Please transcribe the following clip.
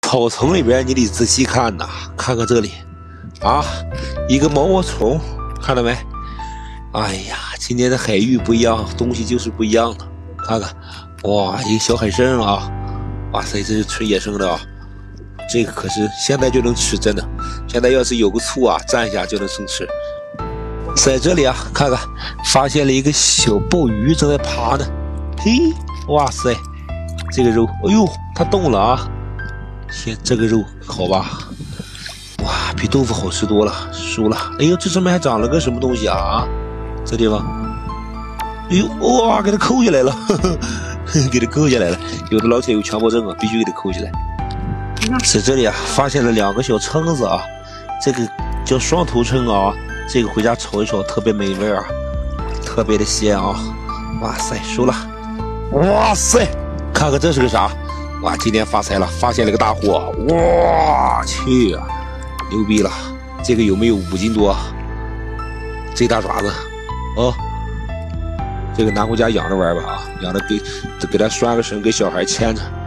草丛里边你得仔细看呐，看看这里，啊，一个毛毛虫，看到没？哎呀，今年的海域不一样，东西就是不一样的。看看，哇，一个小海参啊，哇塞，这是纯野生的啊，这个可是现在就能吃，真的。现在要是有个醋啊，蘸一下就能生吃。在这里啊，看看，发现了一个小鲍鱼正在爬呢。嘿，哇塞，这个肉，哎呦，它动了啊！天，这个肉好吧？哇，比豆腐好吃多了，输了。哎呦，这上面还长了个什么东西啊？这地方，哎呦，哇，给它抠下来了，呵呵，给它抠下来了。有的老铁有强迫症啊，必须给它抠下来。在这里啊，发现了2个小蛏子啊，这个叫双头蛏啊，这个回家炒一炒特别美味啊，特别的鲜啊。哇塞，输了。哇塞，看看这是个啥？哇，今天发财了，发现了个大货！哇去啊，牛逼了！这个有没有5斤多？这大爪子，哦，这个拿回家养着玩吧啊，养着给它拴个绳，给小孩牵着。